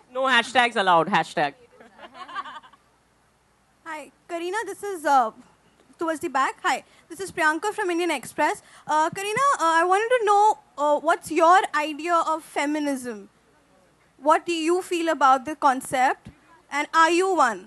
No hashtags allowed. Hashtag. Hi, Karina, this is towards the back. Hi, this is Priyanka from Indian Express. Karina, I wanted to know what's your idea of feminism? What do you feel about the concept? And are you one?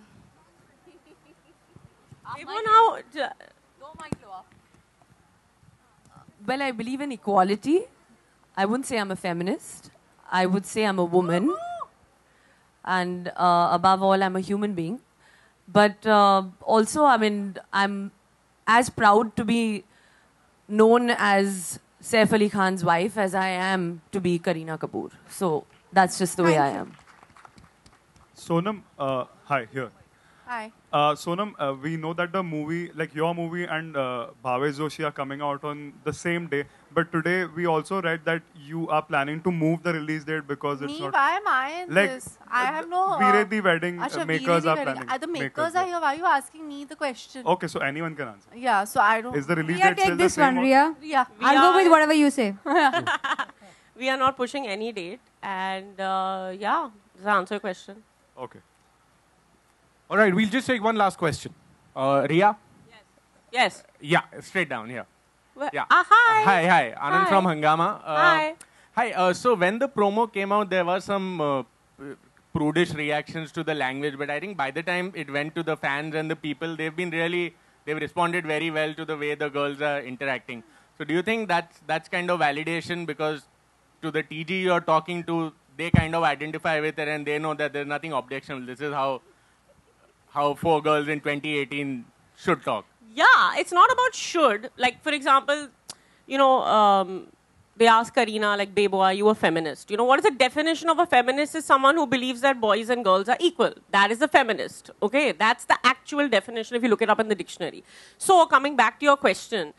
Well, I believe in equality. I wouldn't say I'm a feminist. I would say I'm a woman. And above all, I'm a human being. But also, I mean, I'm as proud to be known as Saif Ali Khan's wife as I am to be Kareena Kapoor. So that's just the way I am. Sonam, hi, here. Hi. Sonam, we know that the movie, like your movie and Bhavesh Joshi are coming out on the same day. But today we also read that you are planning to move the release date because it's not. Why am I in like, this? I have no. Veere the wedding Achha, makers Veere are the wedding. planning. The makers are here. Why are you asking me the question? Okay, so anyone can answer. Yeah, so I don't. Is the release Ria, date still take the this same? one, Ria. Yeah. I'll go with whatever you say. We are not pushing any date. And yeah, does that answer your question? Okay. All right, we'll just take one last question. Ria? Yes. Yeah, straight down here. Yeah. Hi. Hi. Anand Hi. from Hungama. Hi. Hi. So when the promo came out, there were some prudish reactions to the language, but I think by the time it went to the fans and the people, they've responded very well to the way the girls are interacting. So do you think that's kind of validation because to the TG you're talking to, they kind of identify with it and they know that there's nothing objectionable. This is how 4 girls in 2018 should talk. Yeah, it's not about should. Like, for example, you know, they ask Kareena, like, Bebo, are you a feminist? You know, what is the definition of a feminist? Is someone who believes that boys and girls are equal. That is a feminist. Okay, that's the actual definition if you look it up in the dictionary. So, coming back to your question,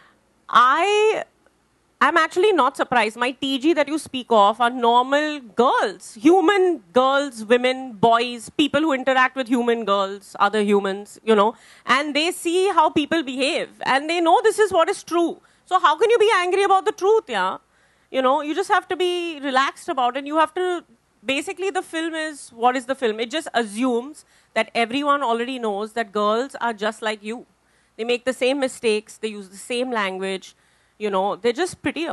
I'm actually not surprised. My TG that you speak of are normal girls, human girls, women, boys, people who interact with human girls, other humans, you know, and they see how people behave and they know this is what is true. So how can you be angry about the truth, yeah? You know, you just have to be relaxed about it. You have to, basically the film is, what is the film? It just assumes that everyone already knows that girls are just like you. They make the same mistakes, they use the same language. You know, they're just prettier.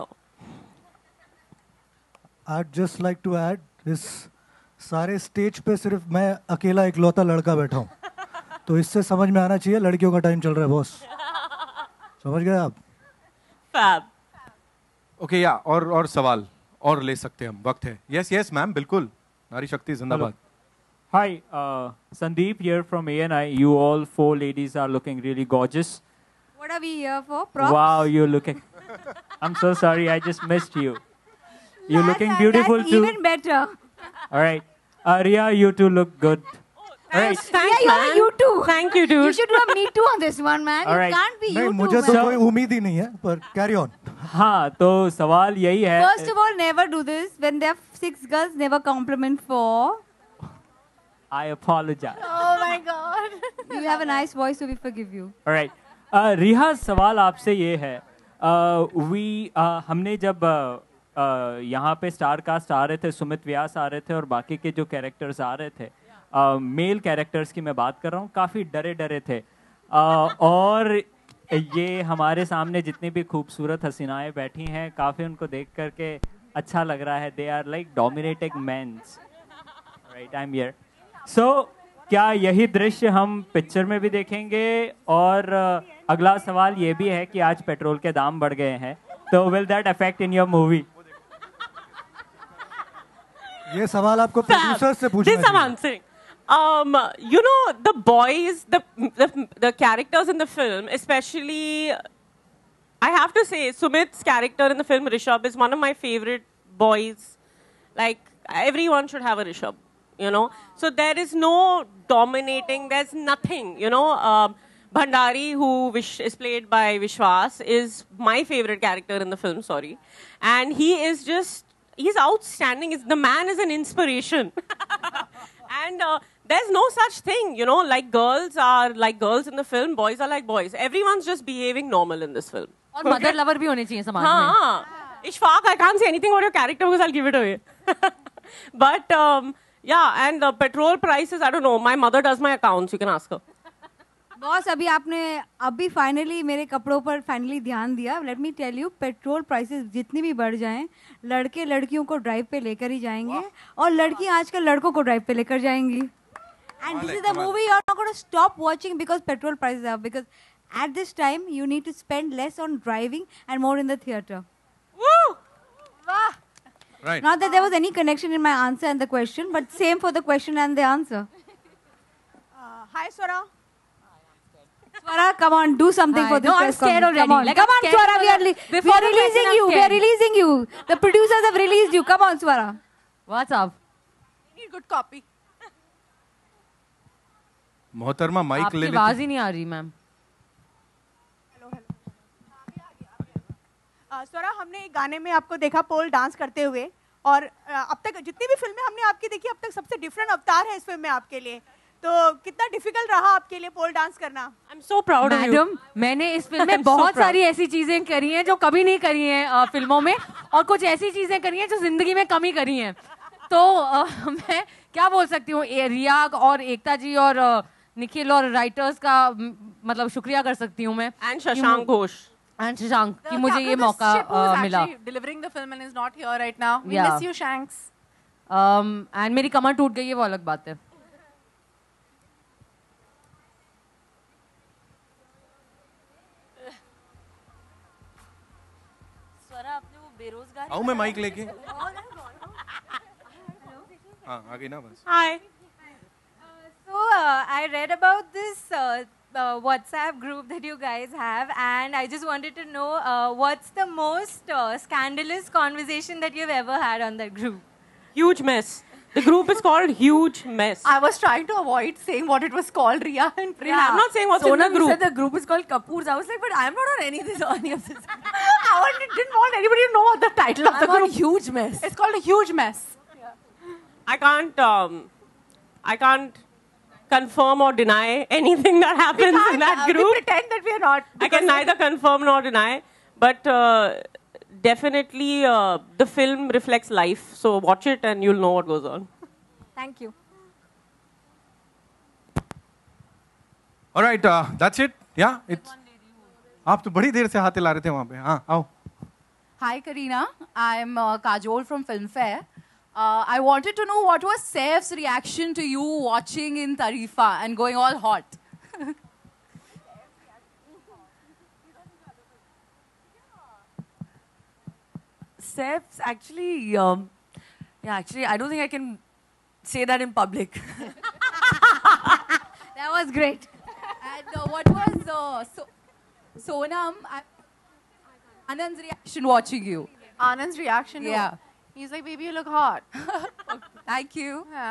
I'd just like to add, इस सारे stage पे सिर्फ मैं अकेला इकलौता लड़का बैठा हूँ, तो इससे समझ में आना चाहिए लड़कियों का टाइम चल रहा है बॉस, समझ गए आप? Fab. Okay, yeah, और सवाल और ले सकते हैं हम, वक्त है. Yes, ma'am, बिल्कुल. नारी शक्ति जिंदाबाद. Hi, Sandeep here from ANI. You all 4 ladies are looking really gorgeous. What are we here for? Props? Wow, you're looking. I'm so sorry, I just missed you. You're looking beautiful that's too. Even better. All right. Ria, you two look good. All right. Thanks, Yeah, man. you too. Thank you, dude. You should do a me too on this one, man. All You right. can't be नहीं, you मुझे too, तो man. कोई उम्मीद ही नहीं है, पर carry on. हाँ, तो सवाल यही है. First of all, never do this. When there are 6 girls, never compliment 4. I apologize. Oh my God. You have a nice voice, so we forgive you. All right. रिहा सवाल आपसे ये है. हमने जब यहाँ पे स्टार कास्ट आ रहे थे, सुमित व्यास आ रहे थे और बाकी के जो कैरेक्टर्स आ रहे थे, मेल कैरेक्टर्स की मैं बात कर रहा हूँ, काफ़ी डरे थे. और ये हमारे सामने जितनी भी खूबसूरत हसीनाएं बैठी हैं, काफ़ी उनको देख करके अच्छा लग रहा है. They are like dominating mens. Right, I am here. So क्या यही दृश्य हम पिक्चर में भी देखेंगे? और अगला सवाल ये भी है कि आज पेट्रोल के दाम बढ़ गए हैं, तो will that affect in your movie? ये सवाल आपको प्रोड्यूसर से पूछना This I'm answering. You know, the boys, the characters in the film, especially, I have to say, Sumit's character in the film, Rishabh, is one of my favorite boys. Like, everyone should have a Rishabh, you know. So there is no dominating, there's nothing, you know. Bhandari, who is played by Vishwas, is my favorite character in the film, sorry. And he is just, he's outstanding. The man is an inspiration. And there's no such thing, you know, like girls are like girls in the film, boys are like boys. Everyone's just behaving normal in this film. और mother lover भी होने चाहिए समाज में. हाँ, Ishfaq, I can't say anything about your character because I'll give it away. But Yeah, and petrol prices, I don't know. My mother does my accounts. You can ask her. Boss अभी finally मेरे कपड़ों पर finally ध्यान दिया. Let me tell you, petrol prices जितनी भी बढ़ जाएं, लड़के लड़कियों को ड्राइव पे लेकर ही जाएंगे और लड़की आजकल लड़कों को ड्राइव पे लेकर जाएंगी. And this is the movie you're not going to stop watching because petrol prices are. Because at this time you need to spend less on driving and more in the theater. Woo! Right. Not that there was any connection in my answer and the question, but same for the question and the answer. Hi, Swara. Swara, come on, do something for this No, I'm press scared conference. already. Come on, Like, come I'm on, scared Swara. We are before the releasing question, I'm you. We are scared. releasing you. The producers have released you. Come on, Swara. What's up? We need good copy. मोहतरमा mic आपकी ले आवाज लेती. ही नहीं आ रही ma'am. स्वरा, हमने एक गाने में आपको देखा पोल डांस करते हुए और अब तक जितनी भी फिल्में हमने आपकी देखी अब तक सबसे डिफरेंट अवतार है इस फिल्म में आपके लिए. तो कितना डिफिकल्ट रहा आपके लिए पोल डांस करना? I'm so proud of you. Madam, मैंने इस फिल्म में I'm so बहुत proud. सारी ऐसी चीजें करी हैं जो कभी नहीं करी हैं फिल्मों में, और कुछ ऐसी चीजें करी हैं जो जिंदगी में कम ही करी हैं. तो मैं क्या बोल सकती हूँ, रिया और एकता जी और निखिल और राइटर्स का मतलब शुक्रिया कर सकती हूँ मैं. And Shashank Ghosh. And Shashank कि मुझे ये मौका मिला. delivering the film and is not here right now. We Yeah. miss you, Shanks. And मेरी कमर टूट गई है, वो अलग बात है. आओ मैं माइक लेके. हाँ आगे ना बस. Hi. So I read about this WhatsApp group that you guys have, and I just wanted to know what's the most scandalous conversation that you've ever had on that group? Huge mess. The group is called Huge Mess. I was trying to avoid saying what it was called, Riya and Priya. I'm not saying what's in the Sonam group. said the group is called Kapoors. I was like, but I'm not on any of this. I didn't want anybody to know what the title of the I'm on group. Huge Mess. It's called a huge mess. I can't confirm or deny anything that happens in that We group. pretend that we are not. I can neither confirm nor deny, but definitely the film reflects life. So watch it and you'll know what goes on. Thank you. All right, that's it. Yeah, it's. आप तो बड़ी देर से हाथ हिला रहे थे वहाँ पे. हाँ आओ. Hi, Kareena. I'm Kajol from Filmfare. I wanted to know what was Saif's reaction to you watching in Tarifa and going all hot. Saif's actually, I don't think I can say that in public. That was great. And what was Sonam, Anand's reaction watching you? Anand's reaction? Yeah. He's like, baby, you look hot. Thank you. Yeah.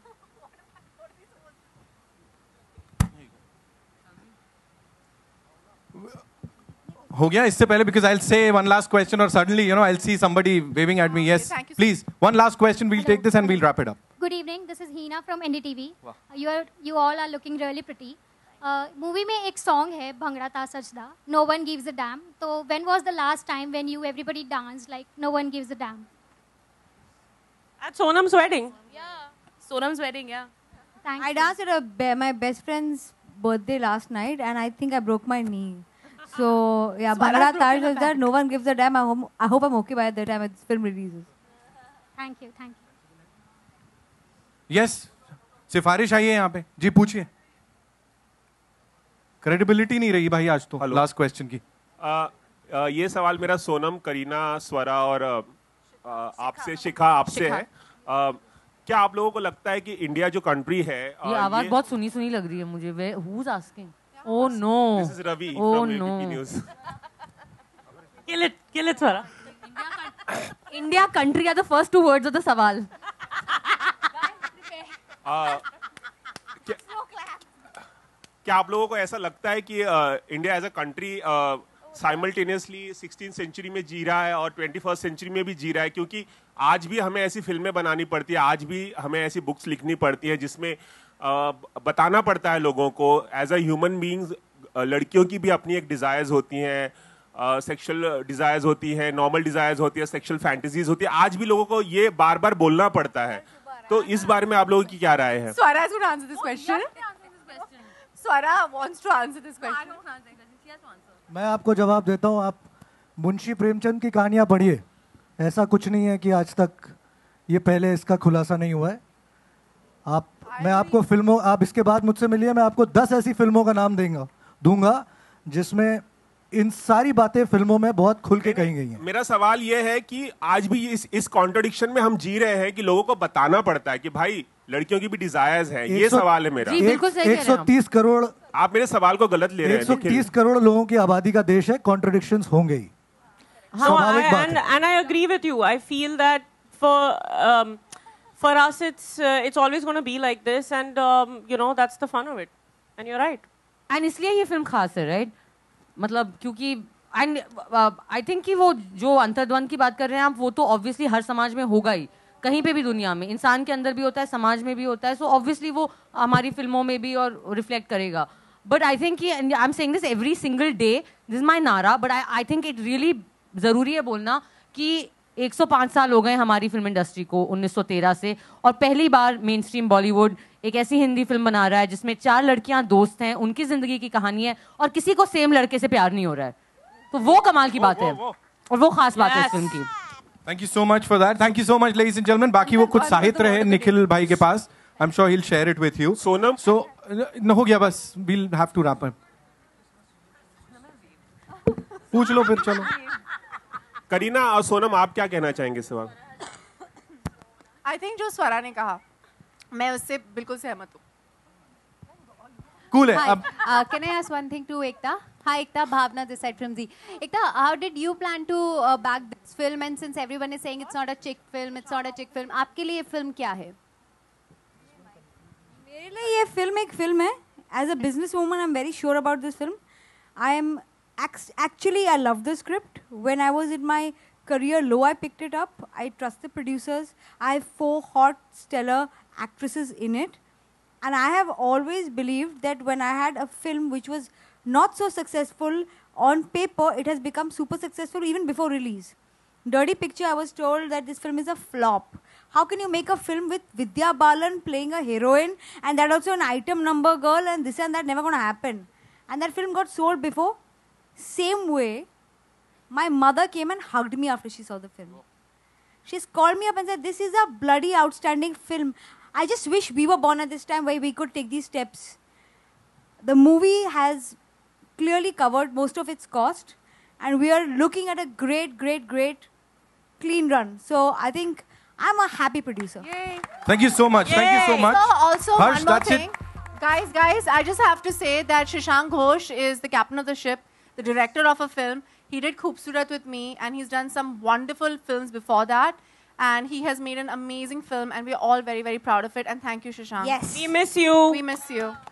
हो गया इससे पहले because I'll say one last question or suddenly I'll see somebody waving at me. Yes, thank you so please. One last question. We'll take this and we'll wrap it up. Good evening. This is Hina from NDTV. You all are looking really pretty. Movie में एक song है भंगड़ा ता सजदा. No one gives a damn. So when was the last time when everybody danced like no one gives a damn? At Sonam's wedding. Sonam's wedding, yeah. Thank I you. danced at my best friend's birthday last night, and I think I broke my knee. So yeah, Bhangra Taj is that. No one gives a damn. I hope I'm okay by the time this film releases. Thank you. Thank you. Yes, सिफारिश आई है यहाँ पे. जी पूछिए. Credibility नहीं रही भाई आज तो. लास्ट क्वेश्चन की. ये सवाल मेरा सोनम, करीना, स्वरा और आपसे शिखा आपसे है. क्या आप लोगों को लगता है कि इंडिया जो कंट्री है ये आवाज बहुत सुनी सुनी लग रही है मुझे. Who's asking? Oh no. This is Ravi Oh from no. ABP News. Kill it, Swara. India country are the first two words of the सवाल. क्या आप लोगों को ऐसा लगता है कि India as a country simultaneously 16th century में जी रहा है और 21st सेंचुरी में भी जी रहा है? क्योंकि आज भी हमें ऐसी फिल्में बनानी पड़ती है, आज भी हमें ऐसी बुक्स लिखनी पड़ती है जिसमें बताना पड़ता है लोगों को एज अ ह्यूमन बीइंग्स. लड़कियों की भी अपनी एक डिजायर्स होती हैं, सेक्सुअल डिजायर्स होती हैं, नॉर्मल डिजायर्स होती है, सेक्सुअल फैंटेसीज होती है. आज भी लोगों को ये बार बार बोलना पड़ता है. तो इस बारे में आप लोगों की क्या राय है? Swara is going to answer this question. Swara wants to answer this question. मैं आपको जवाब देता हूँ. आप मुंशी प्रेमचंद की कहानियाँ पढ़िए. ऐसा कुछ नहीं है कि आज तक ये पहले इसका खुलासा नहीं हुआ है. मैं आपको फिल्मों, आप इसके बाद मुझसे मिलिए, मैं आपको 10 ऐसी फिल्मों का नाम दूंगा जिसमें इन सारी बातें फिल्मों में बहुत खुल के कही गई हैं. मेरा सवाल ये है कि आज भी इस कॉन्ट्रडिक्शन में हम जी रहे हैं कि लोगों को बताना पड़ता है कि भाई लड़कियों की भी डिजायर्स हैं. ये सवाल है मेरा. 130 करोड़, आप मेरे सवाल को गलत ले रहे हैं. 130 करोड़ लोगों की आबादी का देश है. कॉन्ट्रडिक्शंस होंगे ही. And I agree with you. I feel that for us it's always going to be like this, and that's the fun of it. And you're right. And इसलिए ये फिल्म खास है, right? मतलब क्योंकि एंड आई थिंक कि वो जो अंतर्द्वंद की बात कर रहे हैं आप, वो तो ऑब्वियसली हर समाज में होगा ही, कहीं पे भी दुनिया में इंसान के अंदर भी होता है, समाज में भी होता है. सो ऑब्वियसली वो हमारी फिल्मों में भी और रिफ्लेक्ट करेगा. बट आई थिंक कि I am saying this every single day, this is my नारा, but I think it really ज़रूरी है बोलना कि 105 साल हो गए हमारी फिल्म इंडस्ट्री को 1913 से, और पहली बार मेन स्ट्रीम बॉलीवुड एक ऐसी हिंदी फिल्म बना रहा है जिसमें 4 लड़कियां दोस्त हैं, उनकी जिंदगी की कहानी है, और किसी को सेम लड़के से प्यार नहीं हो रहा है. तो वो कमाल की बात है और वो खास बात है इस फिल्म की. Thank you so much for that. Thank you so much ladies and gentleman. बाकी वो कुछ साहित्य है निखिल भाई के पास. I am sure he will share it with you. Sonam, so हो गया बस. We will have to wrap up. पूछ लो फिर. चलो करीना और सोनम, आप क्या कहना चाहेंगे इस वक्त? आई थिंक जो स्वरा ने कहा मैं उससे बिल्कुल सहमत हूँ. कूल है. अब can I ask one thing to Ekta? Hi Ekta, Bhavna this side from Z. Ekta, how did you plan to back this film? And since everyone is saying it's not a chick film, it's not a chick film, आपके लिए ये film क्या है? मेरे लिए ये film एक film है. As a business woman, I'm very sure about this film. I am actually, I love the script. When I was in my career low, I picked it up. I trust the producers. I have 4 hot, stellar actresses in it. And I have always believed that when I had a film which was not so successful on paper, it has become super successful even before release. Dirty Picture, I was told that this film is a flop. How can you make a film with Vidya Balan playing a heroine and that also an item number girl and this and that, never going to happen. And that film got sold before. Same way, my mother came and hugged me after she saw the film. She's called me up and said, this is a bloody outstanding film. I just wish we were born at this time where we could take these steps. The movie has clearly covered most of its cost, and we are looking at a great, great, great clean run. So I think I'm a happy producer. Yay. Thank you so much. Yay. Thank you so much. So also Harsh, one more that's thing. Guys, I just have to say that Shashank Ghosh is the captain of the ship, the director of a film. He did Khoobsurat with me, and he's done some wonderful films before that. And he has made an amazing film, and we're all very, very proud of it. And thank you, Shashank. Yes. We miss you. We miss you.